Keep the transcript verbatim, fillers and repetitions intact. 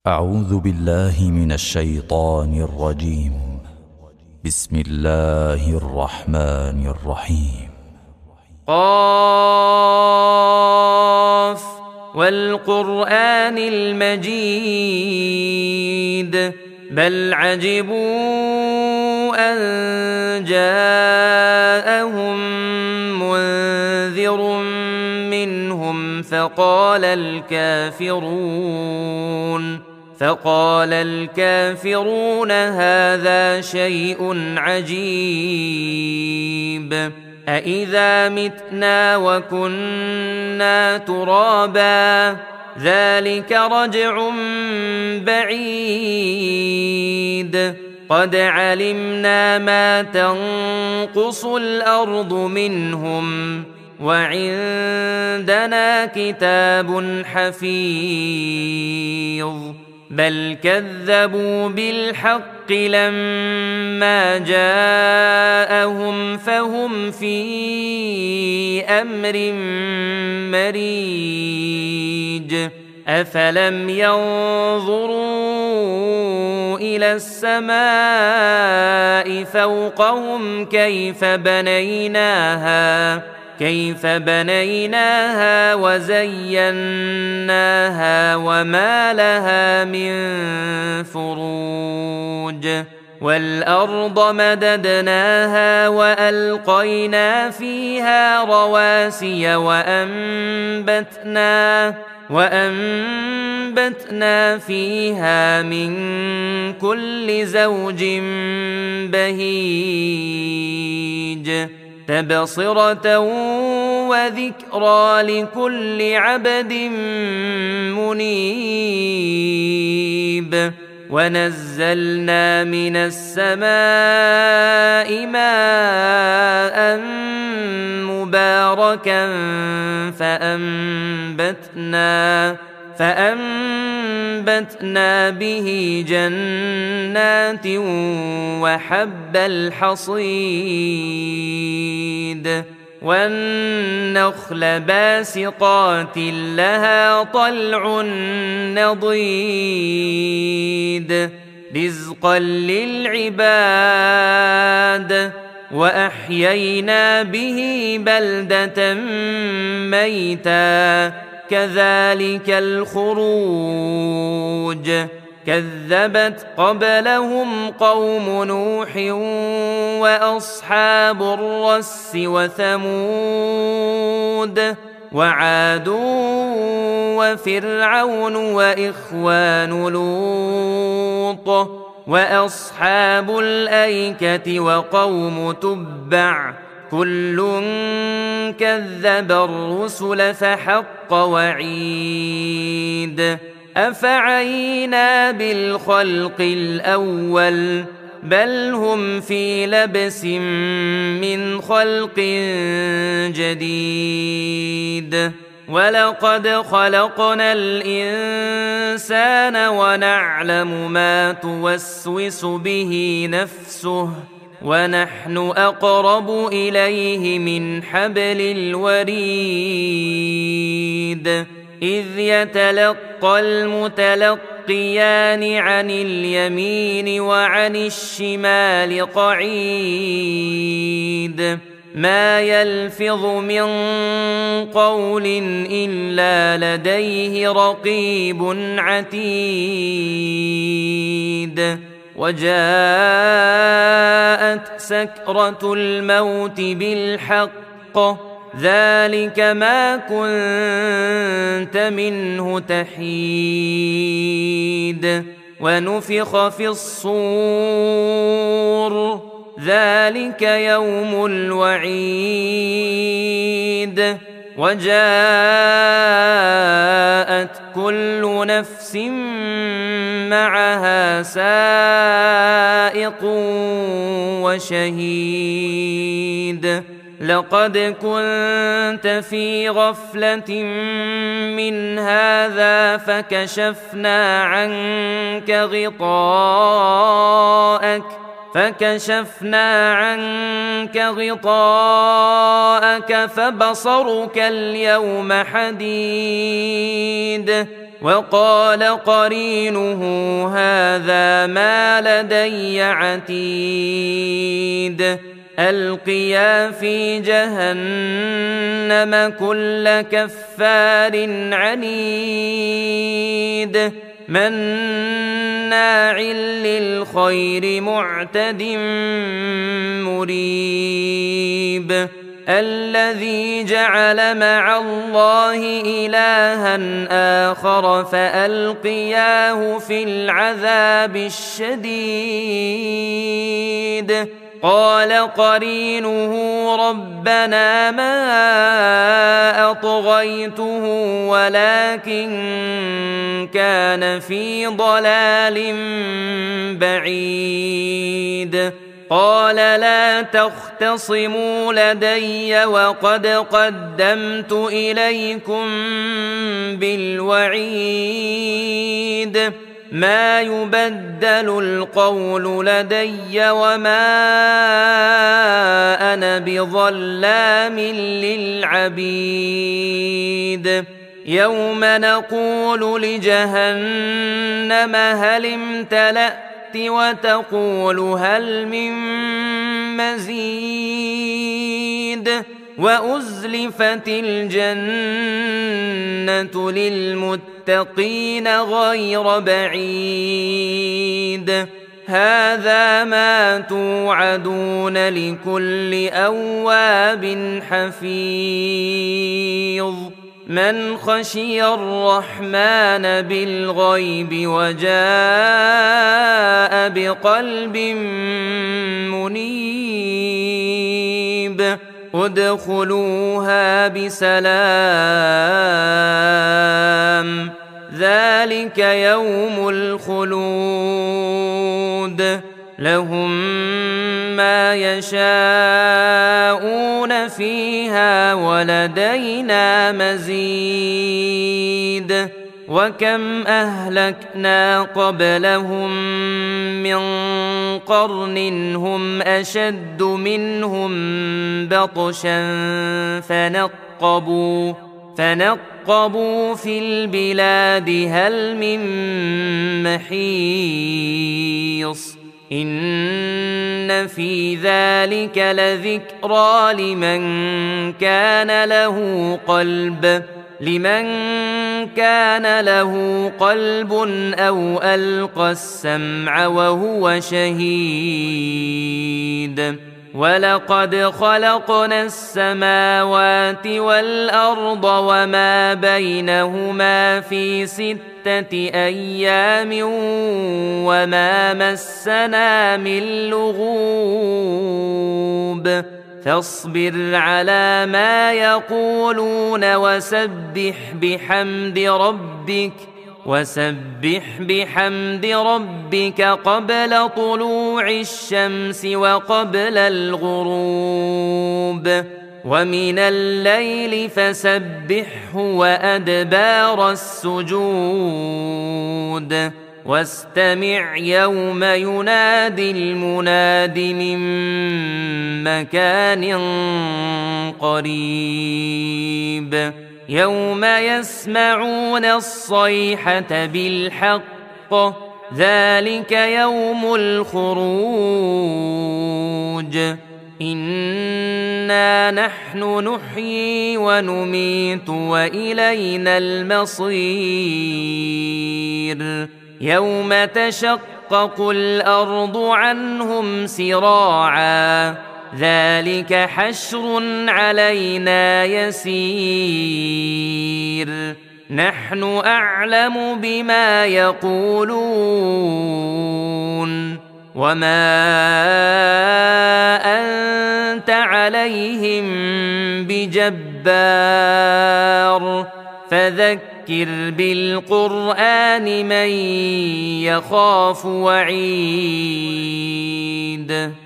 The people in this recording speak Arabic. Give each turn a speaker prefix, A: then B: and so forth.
A: أعوذ بالله من الشيطان الرجيم. بسم الله الرحمن الرحيم.
B: قاف والقرآن المجيد بل عجبوا أن جاءهم منذر منهم فقال الكافرون فقال الكافرون هذا شيء عجيب أإذا متنا وكنا ترابا ذلك رجع بعيد قد علمنا ما تنقص الأرض منهم وعندنا كتاب حفيظ بل كذبوا بالحق لما جاءهم فهم في أمر مريج أفلم ينظروا إلى السماء فوقهم كيف بنيناها كيف بنيناها وزيناها وما لها من فروج والأرض مددناها وألقينا فيها رواسي وأنبتنا وأنبتنا فيها من كل زوج بهيج تبصرة وذكرى لكل عبد منيب ونزلنا من السماء ماء مباركا فأنبتنا فأنبتنا به جنات وحب الحصيد والنخل باسقات لها طلع نضيد رزقا للعباد وأحيينا به بلدة ميتا كذلك الخروج كذبت قبلهم قوم نوح وأصحاب الرس وثمود وعاد وفرعون وإخوان لوط وأصحاب الأيكة وقوم تبع كل كذب الرسل فحق وعيد أفعينا بالخلق الأول بل هم في لبس من خلق جديد ولقد خلقنا الإنسان ونعلم ما توسوس به نفسه ونحن أقرب إليه من حبل الوريد إذ يتلقى المتلقيان عن اليمين وعن الشمال قعيد ما يلفظ من قول إلا لديه رقيب عتيد وجاءت سكرة الموت بالحق ذلك ما كنت منه تحيد ونفخ في الصور ذلك يوم الوعيد وجاءت كل نفس معها سائق وشهيد لقد كنت في غفلة من هذا فكشفنا عنك غطاءك فكشفنا عنك غطاءك فبصرك اليوم حديد وقال قرينه هذا ما لدي عتيد ألقيا في جهنم كل كفار عنيد مناع للخير معتد مريب الذي جعل مع الله إلها آخر فألقياه في العذاب الشديد قال قرينه ربنا ما أطغيته ولكن كان في ضلال بعيد قال لا تختصموا لدي وقد قدمت إليكم بالوعيد ما يبدل القول لدي وما أنا بظلام للعبيد يوم نقول لجهنم هل امتلأت وتقول هل من مزيد وأزلفت الجنة للمتقين غير بعيد هذا ما توعدون لكل أواب حفيظ من خشي الرحمن بالغيب وجاء بقلب منيب ادخلوها بسلام ذلك يوم الخلود لهم ما يشاءون فيها ولدينا مزيد وكم أهلكنا قبلهم من قرن هم أشد منهم بطشا فنقبوا فنقبوا في البلاد هل من محيص إن في ذلك لذكرى لمن كان له قلب لمن كان له قلب أو ألقى السمع وهو شهيد ولقد خلقنا السماوات والأرض وما بينهما في ستة أيام وما مسنا من لغوب فاصبر على ما يقولون وسبح بحمد ربك وسبح بحمد ربك قبل طلوع الشمس وقبل الغروب ومن الليل فسبحه وأدبار السجود واستمع يوم ينادي المناد من مكان قريب يوم يسمعون الصيحة بالحق ذلك يوم الخروج إنا نحن نحيي ونميت وإلينا المصير يوم تشقق الأرض عنهم سراعا ذلك حشر علينا يسير نحن أعلم بما يقولون وما أنت عليهم بجبار فذكر بالقرآن من يخاف وعيد